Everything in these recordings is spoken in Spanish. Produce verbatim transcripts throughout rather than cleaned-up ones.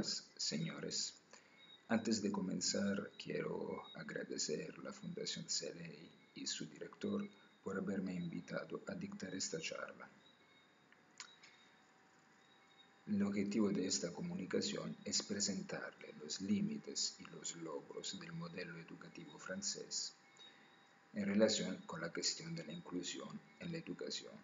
Señoras, señores, antes de comenzar quiero agradecer a la Fundación C L E I y su director por haberme invitado a dictar esta charla. El objetivo de esta comunicación es presentarle los límites y los logros del modelo educativo francés en relación con la cuestión de la inclusión en la educación.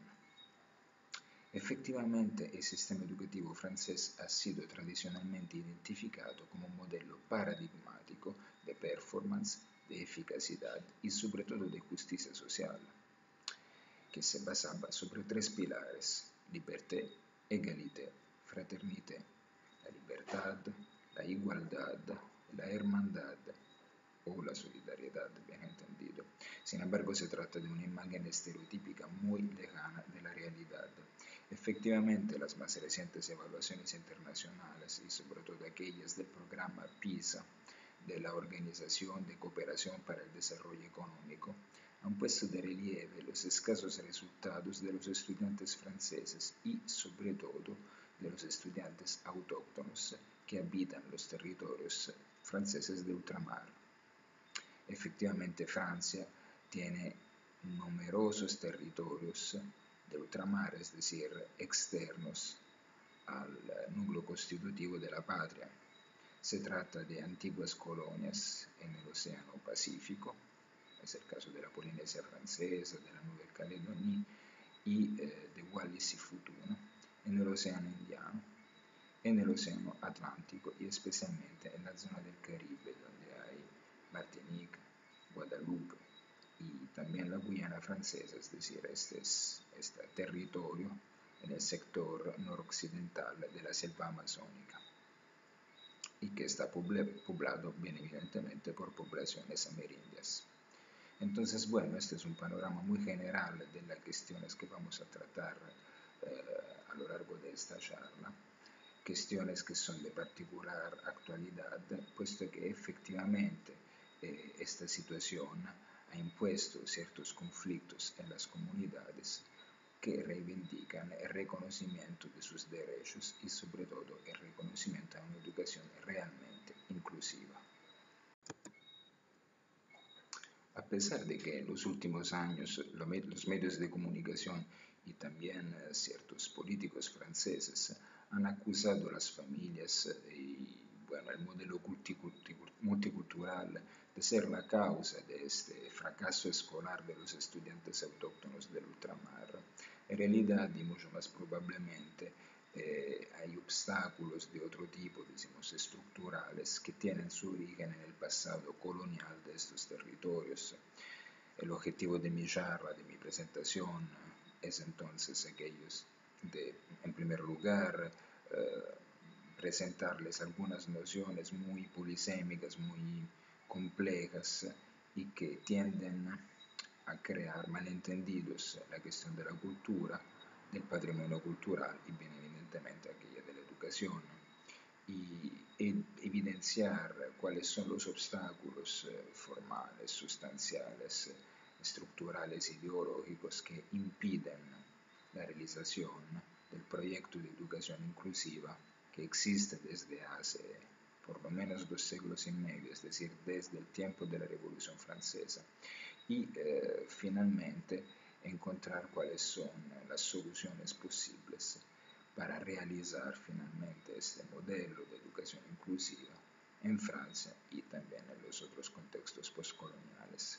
Efectivamente, el sistema educativo francés ha sido tradicionalmente identificado como un modelo paradigmático de performance, de eficacidad y sobre todo de justicia social, que se basaba sobre tres pilares: liberté, égalité, fraternité. La libertad, la igualdad, la hermandad o la solidaridad, bien entendido. Sin embargo, se trata de una imagen estereotípica muy lejana de la realidad. Efectivamente, las más recientes evaluaciones internacionales y sobre todo aquellas del programa PISA de la Organización de Cooperación para el Desarrollo Económico han puesto de relieve los escasos resultados de los estudiantes franceses y sobre todo de los estudiantes autóctonos que habitan los territorios franceses de ultramar. Efectivamente, Francia tiene numerosos territorios de ultramar, es decir, externos al núcleo constitutivo de la patria. Se trata de antiguas colonias en el Océano Pacífico, es el caso de la Polinesia Francesa, de la Nueva Caledonia y eh, de Wallis y Futuna, en el Océano Indiano, en el Océano Atlántico y especialmente en la zona del Caribe, donde hay Martinique, Guadalupe y también la Guyana francesa, es decir, este es este territorio en el sector noroccidental de la selva amazónica y que está poblado bien evidentemente por poblaciones amerindias. Entonces, bueno, este es un panorama muy general de las cuestiones que vamos a tratar eh, a lo largo de esta charla, cuestiones que son de particular actualidad, puesto que efectivamente eh, esta situación ha impuesto ciertos conflictos en las comunidades que reivindican el reconocimiento de sus derechos y sobre todo el reconocimiento a una educación realmente inclusiva. A pesar de que en los últimos años los medios de comunicación y también ciertos políticos franceses han acusado a las familias y bueno, el modelo multicultural de ser la causa de este fracaso escolar de los estudiantes autóctonos del ultramar. En realidad, y mucho más probablemente, eh, hay obstáculos de otro tipo, decimos, estructurales, que tienen su origen en el pasado colonial de estos territorios. El objetivo de mi charla, de mi presentación, es entonces aquellos de, en primer lugar, eh, presentarles algunas nociones muy polisémicas, muy complejas y que tienden a crear malentendidos en la cuestión de la cultura, del patrimonio cultural y bien evidentemente aquella de la educación, y evidenciar cuáles son los obstáculos formales, sustanciales, estructurales, ideológicos que impiden la realización del proyecto de educación inclusiva que existe desde hace por lo menos dos siglos y medio, es decir, desde el tiempo de la Revolución Francesa, y eh, finalmente encontrar cuáles son las soluciones posibles para realizar finalmente este modelo de educación inclusiva en Francia y también en los otros contextos postcoloniales.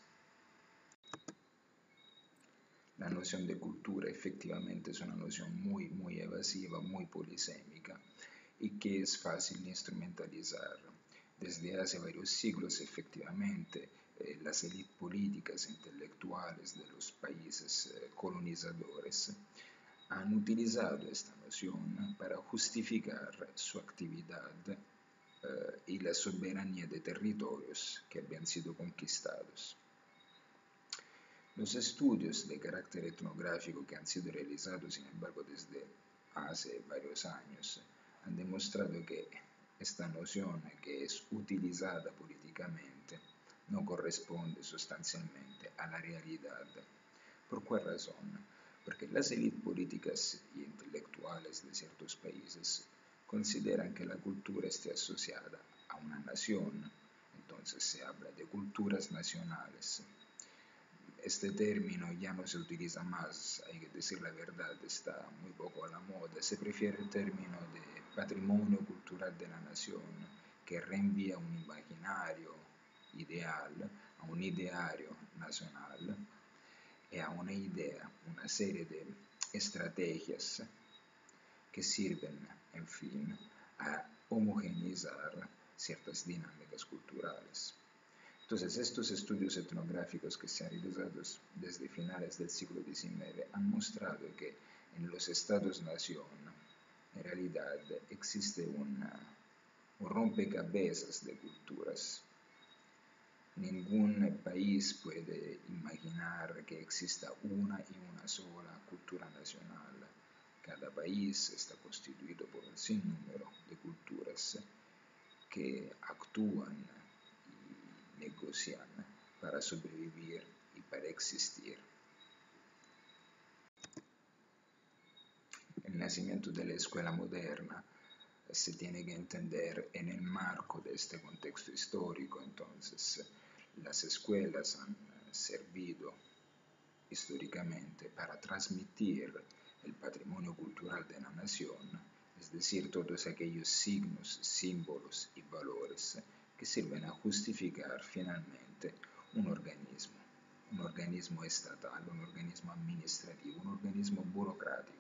La noción de cultura efectivamente es una noción muy, muy evasiva, muy polisémica y que es fácil de instrumentalizar. Desde hace varios siglos, efectivamente, eh, las élites políticas e intelectuales de los países eh, colonizadores han utilizado esta noción para justificar su actividad eh, y la soberanía de territorios que habían sido conquistados. Los estudios de carácter etnográfico que han sido realizados, sin embargo, desde hace varios años, han demostrado que esta noción que es utilizada políticamente no corresponde sustancialmente a la realidad. ¿Por cuál razón? Porque las élites políticas y intelectuales de ciertos países consideran que la cultura esté asociada a una nación, entonces se habla de culturas nacionales. Este término ya no se utiliza más, hay que decir la verdad, está muy poco a la moda. Se prefiere el término de patrimonio cultural de la nación, que reenvía a un imaginario ideal, a un ideario nacional y a una idea, una serie de estrategias que sirven, en fin, a homogeneizar ciertas dinámicas culturales. Entonces, estos estudios etnográficos que se han realizado desde finales del siglo diecinueve han mostrado que en los estados-nación, en realidad, existe una, un rompecabezas de culturas. Ningún país puede imaginar que exista una y una sola cultura nacional. Cada país está constituido por un sinnúmero de culturas que actúan y negocian para sobrevivir y para existir. El nacimiento de la escuela moderna se tiene que entender en el marco de este contexto histórico. Entonces, las escuelas han servido históricamente para transmitir el patrimonio cultural de la nación, es decir, todos aquellos signos, símbolos y valores que sirven a justificar finalmente un organismo, un organismo estatal, un organismo administrativo, un organismo burocrático.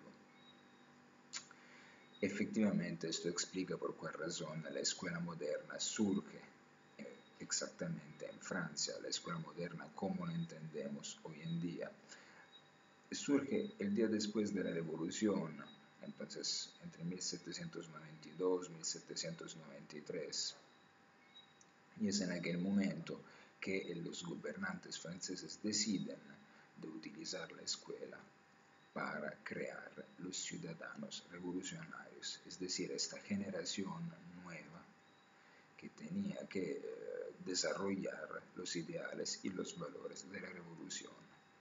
Efectivamente, esto explica por cuál razón la escuela moderna surge eh, exactamente en Francia. La escuela moderna, como la entendemos hoy en día, surge el día después de la Revolución, entonces entre mil setecientos noventa y dos y mil setecientos noventa y tres. Y es en aquel momento que los gobernantes franceses deciden de utilizar la escuela para crear los ciudadanos revolucionarios, es decir, esta generación nueva que tenía que eh, desarrollar los ideales y los valores de la revolución.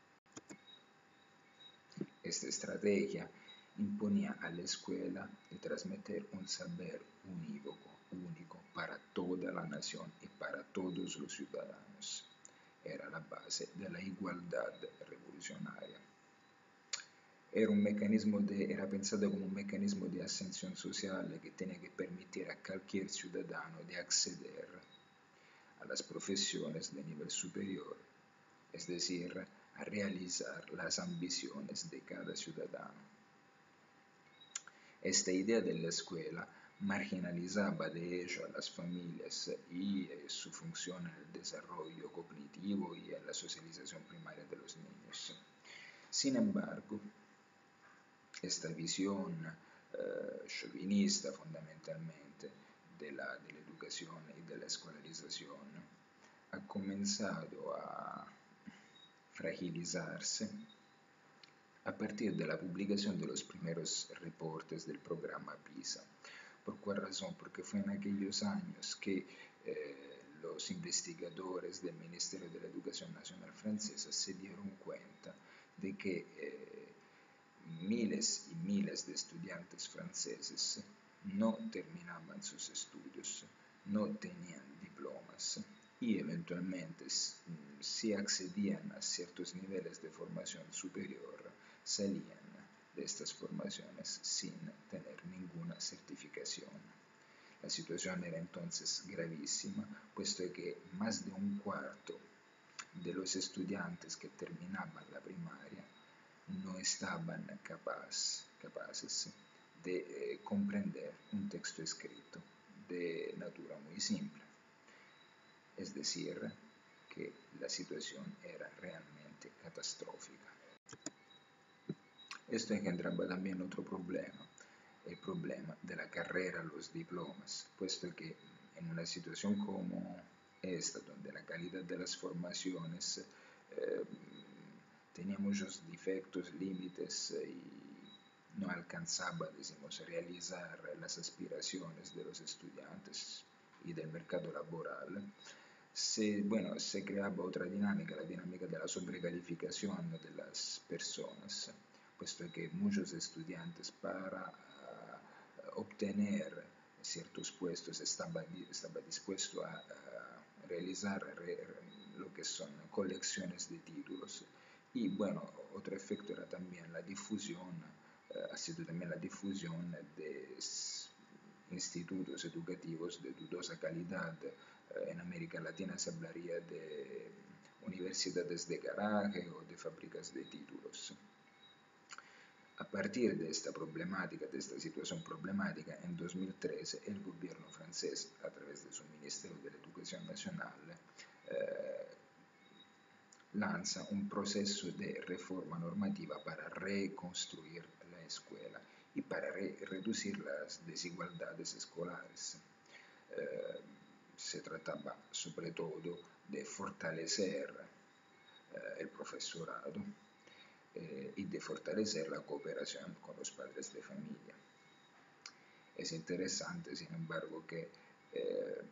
Esta estrategia imponía a la escuela de transmitir un saber unívoco, único para toda la nación y para todos los ciudadanos. Era la base de la igualdad revolucionaria. Era, un mecanismo de, era pensado como un mecanismo de ascensión social que tenía que permitir a cualquier ciudadano de acceder a las profesiones de nivel superior, es decir, a realizar las ambiciones de cada ciudadano. Esta idea de la escuela marginalizaba de hecho a las familias y eh, su función en el desarrollo cognitivo y en la socialización primaria de los niños. Sin embargo, esta visión eh, chauvinista fundamentalmente de la, de la educación y de la escolarización ha comenzado a fragilizarse a partir de la publicación de los primeros reportes del programa PISA. ¿Por cuál razón? Porque fue en aquellos años que eh, los investigadores del Ministerio de la Educación Nacional francesa se dieron cuenta de que eh, miles y miles de estudiantes franceses no terminaban sus estudios, no tenían diplomas y eventualmente si accedían a ciertos niveles de formación superior, salían de estas formaciones sin tener ninguna certificación. La situación era entonces gravísima, puesto que más de un cuarto de los estudiantes que terminaban la primaria no estaban capaz, capaces de eh, comprender un texto escrito de natura muy simple. Es decir, que la situación era realmente catastrófica. Esto engendraba también otro problema, el problema de la carrera a los diplomas, puesto que en una situación como esta, donde la calidad de las formaciones eh, tenía muchos defectos, límites eh, y no alcanzaba, decimos, a realizar las aspiraciones de los estudiantes y del mercado laboral, se, bueno, se creaba otra dinámica, la dinámica de la sobrecalificación de las personas, puesto que muchos estudiantes para uh, obtener ciertos puestos, estaba, estaba dispuesto a, a realizar re, lo que son colecciones de títulos. Y bueno, otro efecto era también la difusión, eh, ha sido también la difusión de institutos educativos de dudosa calidad. Eh, en América Latina se hablaría de universidades de garaje o de fábricas de títulos. A partir de esta problemática, de esta situación problemática, en dos mil trece el gobierno francés, a través de su Ministerio de la Educación Nacional, eh, lanza un proceso de reforma normativa para reconstruir la escuela y para re reducir las desigualdades escolares. Eh, se trataba sobre todo de fortalecer eh, el profesorado eh, y de fortalecer la cooperación con los padres de familia. Es interesante, sin embargo, que eh,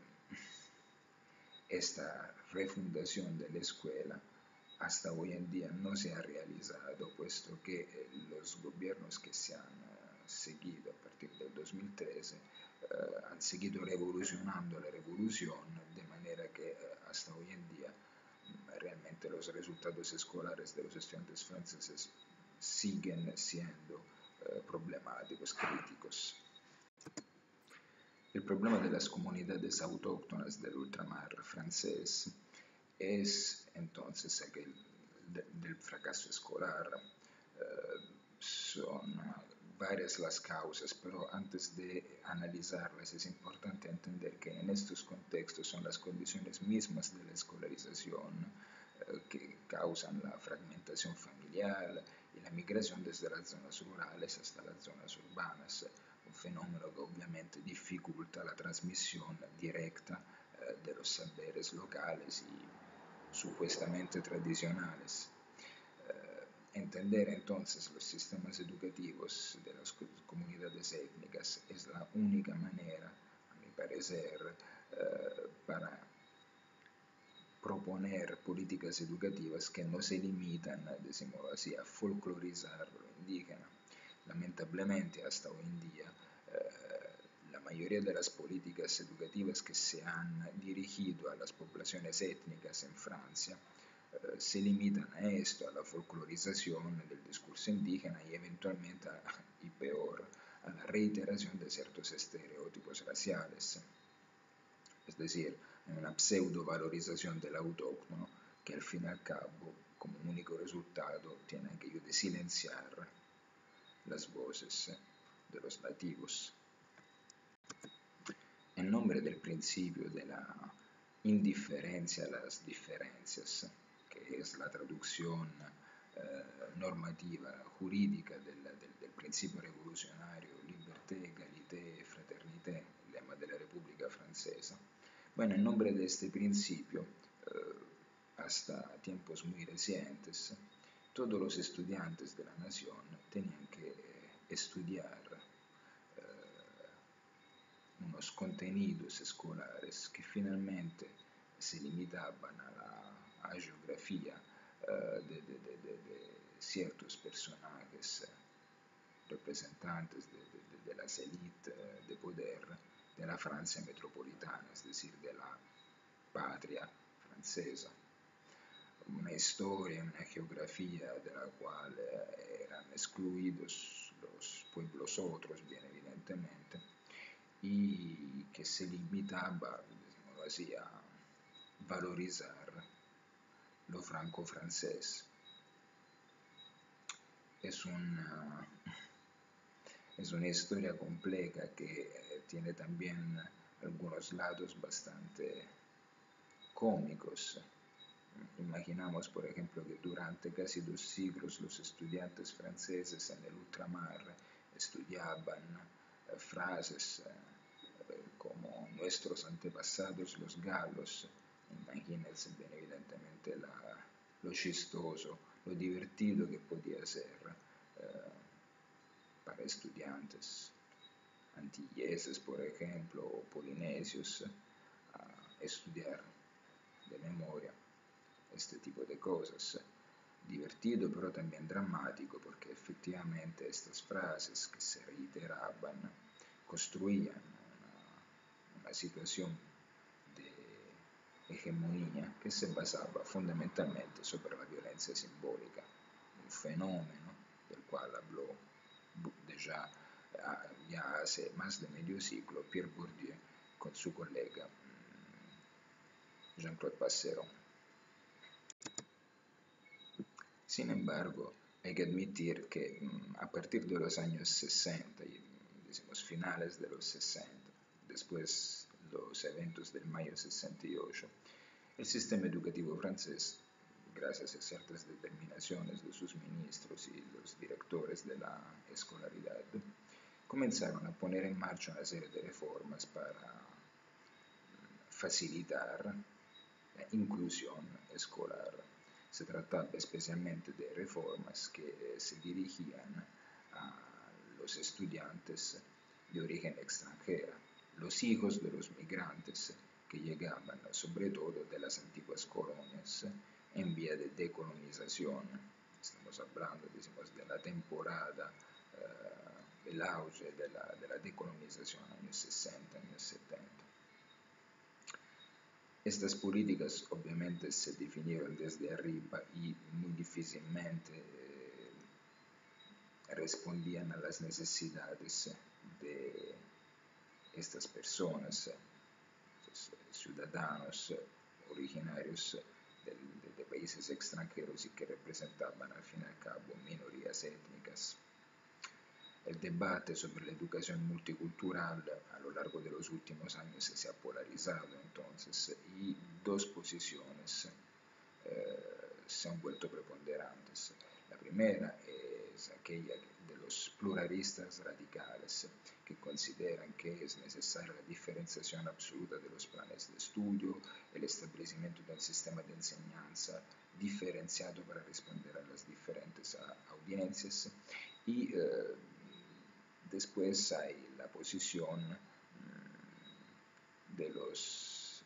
esta refundación de la escuela hasta hoy en día no se ha realizado, puesto que eh, los gobiernos que se han uh, seguido a partir del dos mil trece uh, han seguido revolucionando la revolución, de manera que uh, hasta hoy en día um, realmente los resultados escolares de los estudiantes franceses siguen siendo uh, problemáticos, críticos. El problema de las comunidades autóctonas del ultramar francés es entonces aquel de, del fracaso escolar. Eh, son varias las causas, pero antes de analizarlas es importante entender que en estos contextos son las condiciones mismas de la escolarización eh, que causan la fragmentación familiar y la migración desde las zonas rurales hasta las zonas urbanas, un fenómeno que obviamente dificulta la transmisión directa eh, de los saberes locales y supuestamente tradicionales. Eh, entender entonces los sistemas educativos de las comunidades étnicas es la única manera, a mi parecer, eh, para proponer políticas educativas que no se limitan, decimos así, a folclorizar lo indígena. Lamentablemente, hasta hoy en día, eh, la mayoría de las políticas educativas que se han dirigido a las poblaciones étnicas en Francia eh, se limitan a esto, a la folclorización del discurso indígena y eventualmente, a, y peor, a la reiteración de ciertos estereotipos raciales. Es decir, una pseudo valorización del autóctono que al fin y al cabo, como único resultado, tiene aquello de silenciar las voces de los nativos. En nombre del principio de la indiferencia a las diferencias, que es la traducción eh, normativa, jurídica del, del, del principio revolucionario liberté, égalité, fraternité, el lema de la República Francesa. Bueno, en nombre de este principio, eh, hasta tiempos muy recientes, todos los estudiantes de la nación tenían que eh, estudiar eh, unos contenidos escolares que finalmente se limitaban a la a geografía uh, de, de, de, de, ciertos personajes uh, representantes de, de, de las élites uh, de poder de la Francia metropolitana, es decir, de la patria francesa. Una historia, una geografía de la cual uh, eran excluidos los pueblos otros, bien evidentemente, y que se limitaba, digamos así, a valorizar lo franco-francés. Es una, es una historia compleja que eh, tiene también algunos lados bastante cómicos. Imaginamos, por ejemplo, que durante casi dos siglos los estudiantes franceses en el ultramar estudiaban eh, frases eh, como nuestros antepasados los galos. Imagínense bien evidentemente la, lo chistoso, lo divertido que podía ser eh, para estudiantes antilleses, por ejemplo, o polinesios, a estudiar de memoria este tipo de cosas. Divertido pero también dramático, porque efectivamente estas frases que se reiteraban construían una, una situación de hegemonía que se basaba fundamentalmente sobre la violencia simbólica, un fenómeno del cual habló ya, ya hace más de medio siglo Pierre Bourdieu con su colega Jean-Claude Passeron. Sin embargo, hay que admitir que a partir de los años sesenta, y decimos finales de los sesenta, después los eventos del mayo sesenta y ocho, el sistema educativo francés, gracias a ciertas determinaciones de sus ministros y los directores de la escolaridad, comenzaron a poner en marcha una serie de reformas para facilitar la inclusión escolar. Se trataba especialmente de reformas que se dirigían a los estudiantes de origen extranjera, los hijos de los migrantes que llegaban sobre todo de las antiguas colonias en vía de decolonización. Estamos hablando, decimos, de la temporada, uh, el auge de la, de la decolonización, años sesenta, años setenta. Estas políticas obviamente se definieron desde arriba y muy difícilmente eh, respondían a las necesidades de estas personas, estos ciudadanos originarios de, de, de países extranjeros y que representaban al fin y al cabo minorías étnicas. El debate sobre la educación multicultural a lo largo de los últimos años se ha polarizado entonces y dos posiciones eh, se han vuelto preponderantes. La primera es aquella de los pluralistas radicales que consideran que es necesaria la diferenciación absoluta de los planes de estudio, el establecimiento de un sistema de enseñanza diferenciado para responder a las diferentes audiencias y eh, después hay la posición de los,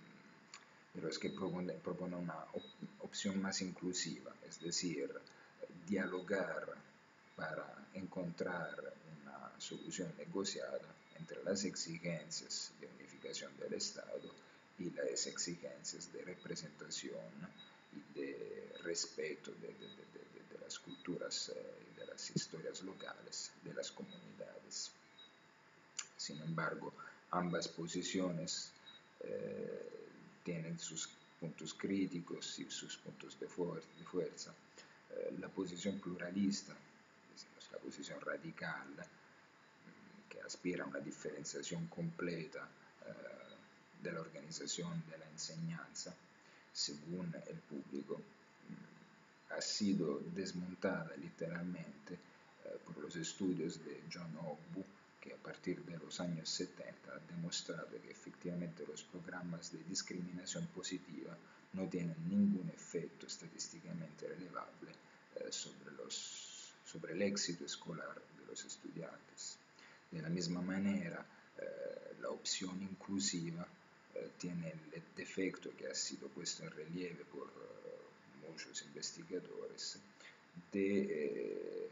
de los que proponen, proponen una op opción más inclusiva, es decir, dialogar para encontrar una solución negociada entre las exigencias de unificación del Estado y las exigencias de representación y de respeto de, de, de, de las culturas y de las historias locales de las comunidades. Sin embargo, ambas posiciones eh, tienen sus puntos críticos y sus puntos de, fuer de fuerza. Eh, la posición pluralista, decimos, la posición radical, que aspira a una diferenciación completa eh, de la organización de la enseñanza, según el público, ha sido desmontada literalmente eh, por los estudios de John Ogbu, que a partir de los años setenta ha demostrado que efectivamente los programas de discriminación positiva no tienen ningún efecto estadísticamente relevable eh, sobre, los, sobre el éxito escolar de los estudiantes. De la misma manera, eh, la opción inclusiva eh, tiene el defecto que ha sido puesto en relieve por eh, muchos investigadores de eh,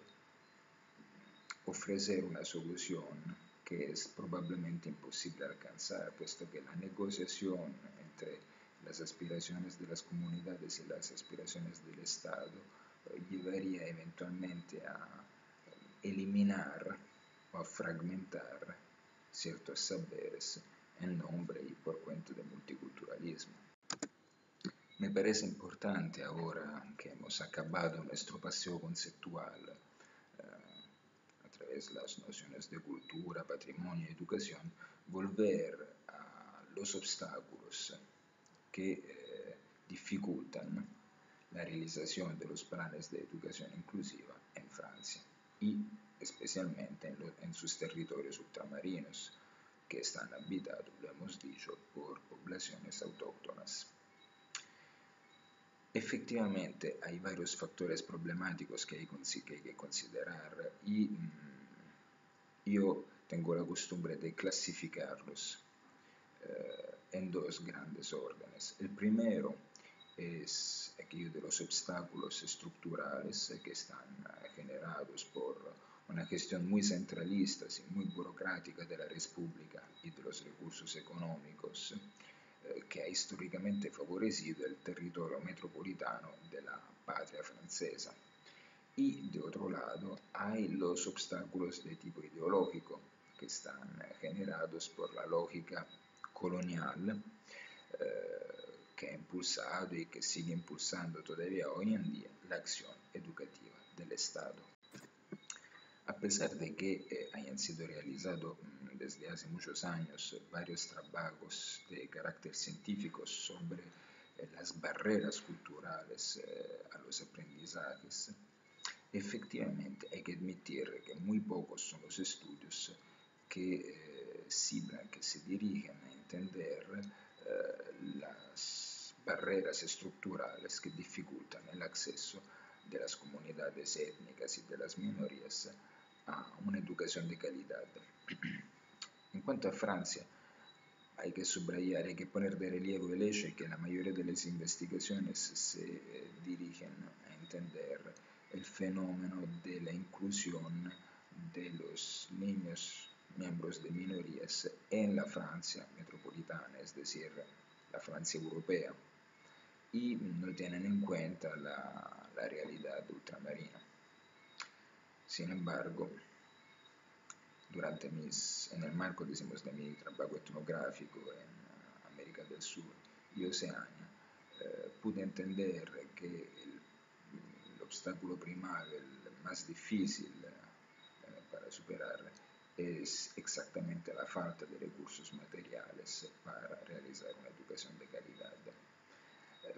ofrecer una solución que es probablemente imposible alcanzar, puesto que la negociación entre las aspiraciones de las comunidades y las aspiraciones del Estado eh, llevaría eventualmente a eliminar o a fragmentar ciertos saberes en nombre y por cuenta del multiculturalismo. Me parece importante ahora que hemos acabado nuestro paseo conceptual eh, a través de las nociones de cultura, patrimonio y educación, volver a los obstáculos que eh, dificultan la realización de los planes de educación inclusiva en Francia y especialmente en, lo, en sus territorios ultramarinos, que están habitados, lo hemos dicho, por poblaciones autóctonas. Efectivamente, hay varios factores problemáticos que hay, que hay que considerar y mmm, yo tengo la costumbre de clasificarlos eh, en dos grandes órdenes. El primero es aquello de los obstáculos estructurales que están generados por una gestión muy centralista, sí, muy burocrática de la República y de los recursos económicos, eh, que ha históricamente favorecido el territorio metropolitano de la patria francesa. Y de otro lado hay los obstáculos de tipo ideológico que están generados por la lógica colonial, eh, que ha impulsado y que sigue impulsando todavía hoy en día la acción educativa del Estado. A pesar de que eh, hayan sido realizados mm, desde hace muchos años eh, varios trabajos de carácter científico sobre eh, las barreras culturales eh, a los aprendizajes, efectivamente hay que admitir que muy pocos son los estudios que eh, cibran, que se dirigen a entender eh, las barreras estructurales que dificultan el acceso de las comunidades étnicas y de las minorías a una educación de calidad. En cuanto a Francia, hay que subrayar, hay que poner de relieve el hecho de que la mayoría de las investigaciones se eh, dirigen a entender el fenómeno de la inclusión de los niños miembros de minorías en la Francia metropolitana, es decir, la Francia europea, y no tienen en cuenta la, la realidad ultramarina. Sin embargo, durante mis, en el marco decimos, de mi trabajo etnográfico en América del Sur y Oceania, eh, pude entender que el, el obstáculo primario, el más difícil eh, para superar, es exactamente la falta de recursos materiales para realizar una educación de calidad. Eh,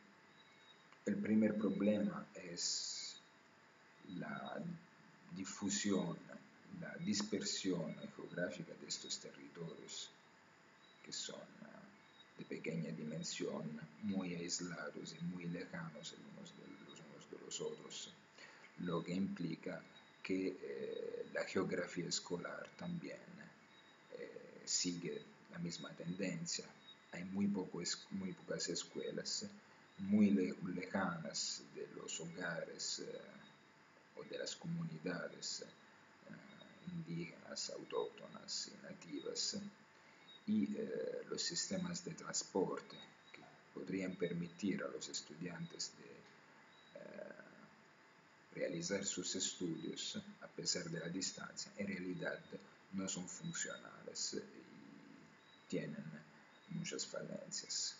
el primer problema es la difusión, la dispersión geográfica de estos territorios, que son uh, de pequeña dimensión, muy aislados y muy lejanos los unos de los, unos de los otros, lo que implica que eh, la geografía escolar también eh, sigue la misma tendencia. Hay muy, poco, muy pocas escuelas, muy le, lejanas de los hogares eh, o de las comunidades eh, indígenas, autóctonas y nativas, y eh, los sistemas de transporte que podrían permitir a los estudiantes de eh, realizar sus estudios a pesar de la distancia, en realidad no son funcionales y tienen muchas falencias.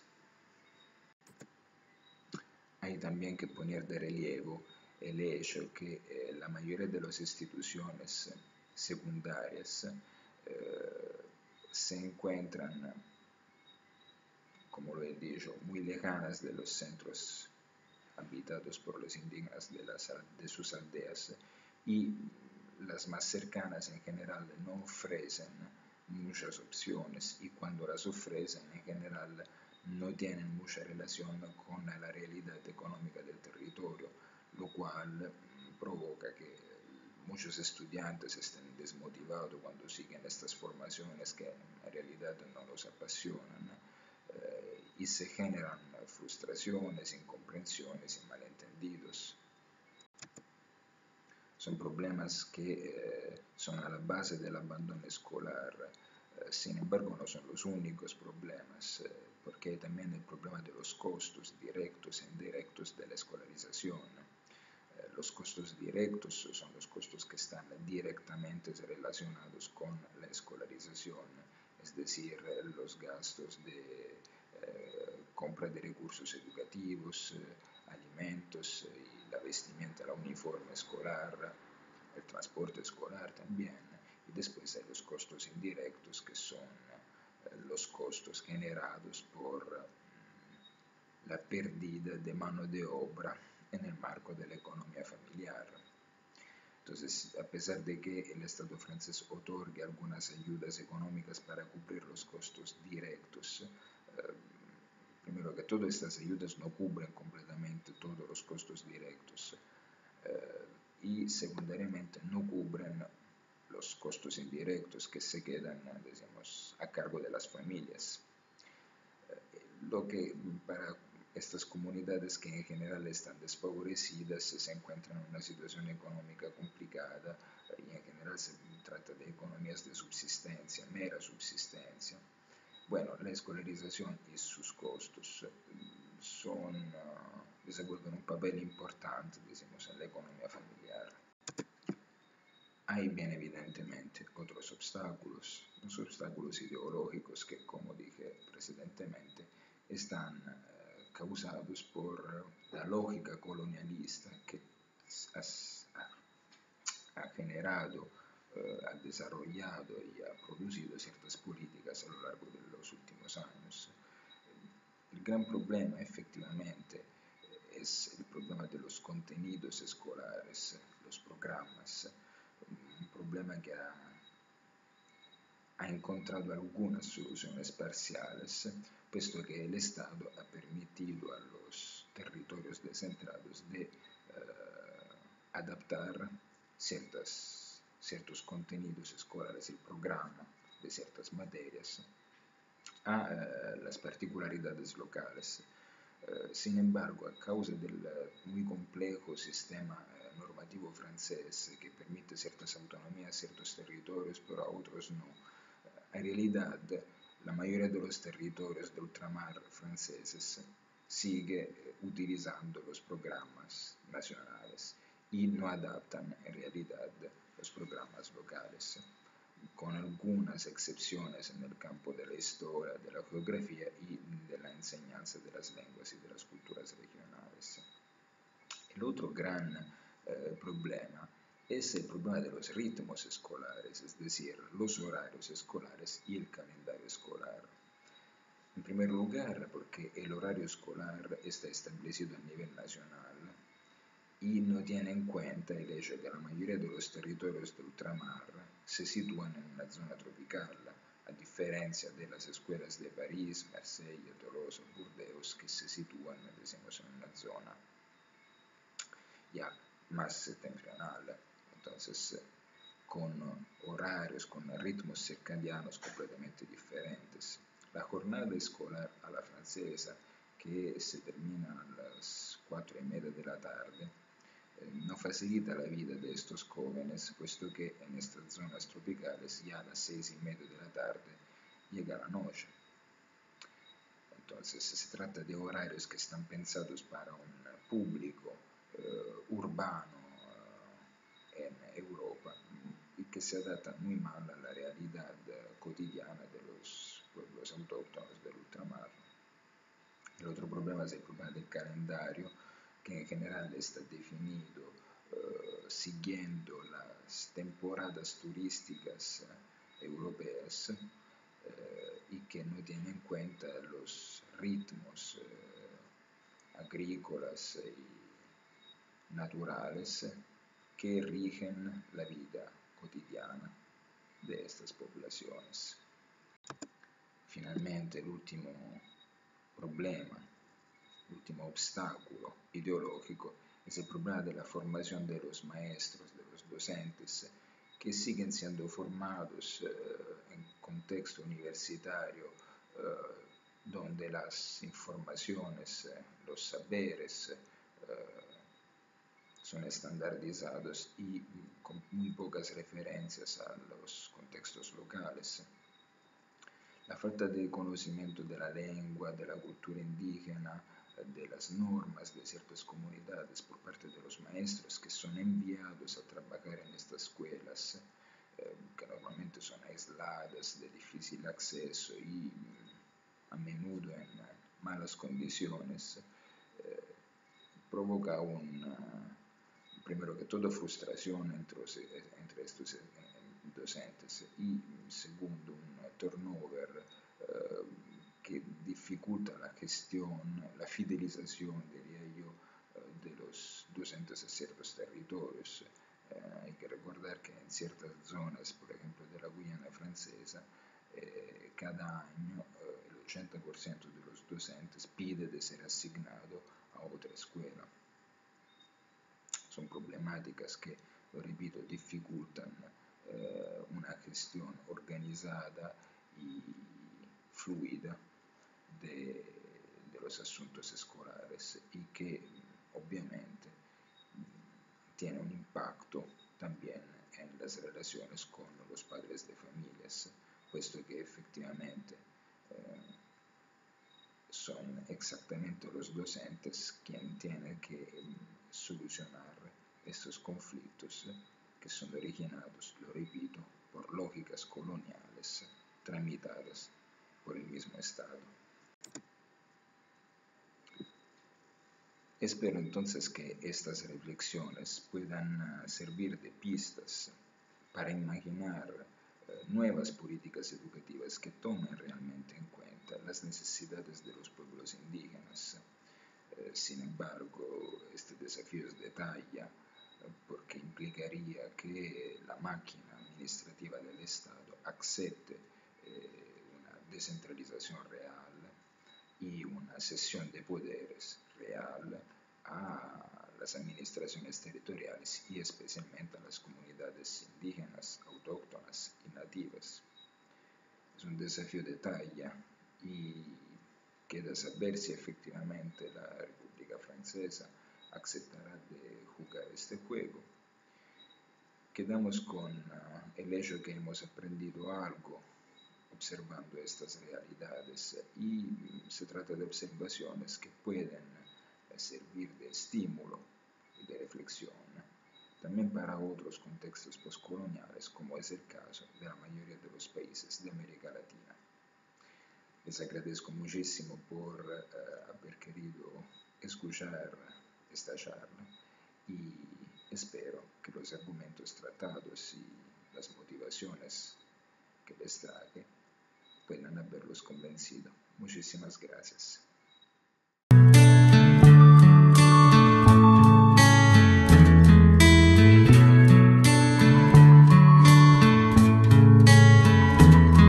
Hay también que poner de relieve el hecho que eh, la mayoría de las instituciones secundarias eh, se encuentran, como lo he dicho, muy lejanas de los centros habitados por los indígenas de, las, de sus aldeas, y las más cercanas en general no ofrecen muchas opciones, y cuando las ofrecen en general no tienen mucha relación con la realidad económica del territorio, lo cual provoca que muchos estudiantes estén desmotivados cuando siguen estas formaciones que en realidad no los apasionan, eh, y se generan frustraciones, incomprensiones y malentendidos. Son problemas que eh, son a la base del abandono escolar. Eh, sin embargo, no son los únicos problemas, eh, porque hay también el problema de los costos directos e indirectos de la escolarización. Eh, los costos directos son los costos que están directamente relacionados con la escolarización, es decir, eh, los gastos de eh, compra de recursos educativos, eh, alimentos y la vestimenta, la uniforme escolar, el transporte escolar también, y después hay los costos indirectos, que son eh, los costos generados por mm, la pérdida de mano de obra en el marco de la economía familiar. Entonces, a pesar de que el Estado francés otorgue algunas ayudas económicas para cubrir los costos directos, eh, primero que todo, estas ayudas no cubren completamente todos los costos directos, eh, y secundariamente no cubren los costos indirectos que se quedan, digamos, a cargo de las familias. Eh, lo que, para estas comunidades que en general están desfavorecidas se encuentran en una situación económica complicada y en general se trata de economías de subsistencia, mera subsistencia. Bueno, la escolarización y sus costos son, uh, desenvuelven un papel importante, decimos, en la economía familiar. Hay bien evidentemente otros obstáculos, los obstáculos ideológicos que, como dije precedentemente, están eh, causados por la lógica colonialista que ha, ha generado, eh, ha desarrollado y ha producido ciertas políticas a lo largo de los últimos años. El gran problema, efectivamente, es el problema de los contenidos escolares, los programas, un problema que ha, ha encontrado algunas soluciones parciales, puesto que el Estado ha permitido a los territorios descentrados de eh, adaptar ciertas, ciertos contenidos escolares, el programa de ciertas materias, a eh, las particularidades locales. Eh, sin embargo, a causa del muy complejo sistema eh, normativo francés que permite ciertas autonomías a ciertos territorios, pero a otros no, en realidad la mayoría de los territorios de ultramar franceses sigue eh, utilizando los programas nacionales y no adaptan en realidad los programas locales, con algunas excepciones en el campo de la historia, de la geografía y de la enseñanza de las lenguas y de las culturas regionales. El otro gran eh, problema es el problema de los ritmos escolares, es decir, los horarios escolares y el calendario escolar. En primer lugar, porque el horario escolar está establecido a nivel nacional y no tiene en cuenta el hecho de que la mayoría de los territorios de ultramar se sitúan en una zona tropical, a diferencia de las escuelas de París, Marsella, Tolosa, Burdeos, que se sitúan, decimos, en una zona ya más septentrional, entonces con horarios, con ritmos circadianos completamente diferentes. La jornada escolar a la francesa, que se termina a las cuatro y media de la tarde, no facilita la vida de estos jóvenes, puesto que en estas zonas tropicales ya a las seis y media de la tarde llega la noche. Entonces se trata de horarios que están pensados para un público eh, urbano eh, en Europa y que se adaptan muy mal a la realidad eh, cotidiana de los pueblos autóctonos del ultramar. El otro problema es el problema del calendario, que en general está definido uh, siguiendo las temporadas turísticas uh, europeas uh, y que no tiene en cuenta los ritmos uh, agrícolas y naturales que rigen la vida cotidiana de estas poblaciones. Finalmente, el último problema, l'ultimo obstáculo ideológico es el problema de la formación de los maestros, de los docentes, que siguen siendo formados eh, en contexto universitario, eh, donde las informaciones, eh, los saberes eh, son estandarizados y con muy pocas referencias a los contextos locales. La falta de conocimiento de la lengua, de la cultura indígena, de las normas de ciertas comunidades por parte de los maestros que son enviados a trabajar en estas escuelas, eh, que normalmente son aisladas, de difícil acceso y a menudo en malas condiciones, eh, provoca una, primero que todo, frustración entre, entre estos docentes y segundo, un turnover eh, que dificulta la gestión, la fidelización, diría yo, de los docentes a ciertos territorios. Eh, hay que recordar que en ciertas zonas, por ejemplo de la Guyana francesa, eh, cada año eh, el ochenta por ciento de los docentes pide de ser asignado a otra escuela. Son problemáticas que, lo repito, dificultan eh, una gestión organizada y fluida de, de los asuntos escolares y que obviamente tiene un impacto también en las relaciones con los padres de familias, puesto que efectivamente eh, son exactamente los docentes quienes tienen que solucionar estos conflictos que son originados, lo repito, por lógicas coloniales tramitadas por el mismo Estado. Espero entonces que estas reflexiones puedan servir de pistas para imaginar eh, nuevas políticas educativas que tomen realmente en cuenta las necesidades de los pueblos indígenas. Eh, sin embargo, este desafío es de talla eh, porque implicaría que la máquina administrativa del Estado acepte eh, una descentralización real y una cesión de poderes real a las administraciones territoriales y especialmente a las comunidades indígenas, autóctonas y nativas. Es un desafío de talla y queda saber si efectivamente la República Francesa aceptará de jugar este juego. Quedamos con uh, el hecho que hemos aprendido algo observando estas realidades y se trata de observaciones que pueden servir de estímulo y de reflexión también para otros contextos postcoloniales, como es el caso de la mayoría de los países de América Latina. Les agradezco muchísimo por uh, haber querido escuchar esta charla y espero que los argumentos tratados y las motivaciones que les traje puedan haberlos convencido. Muchísimas gracias.